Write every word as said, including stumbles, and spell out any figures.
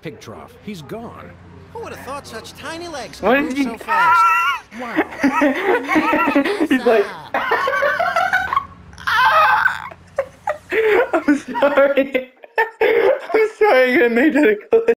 pig trough. He's gone. Who would have thought such tiny legs What could is move he- so fast? Wow. He's like, I'm sorry. I'm sorry I made that a clip.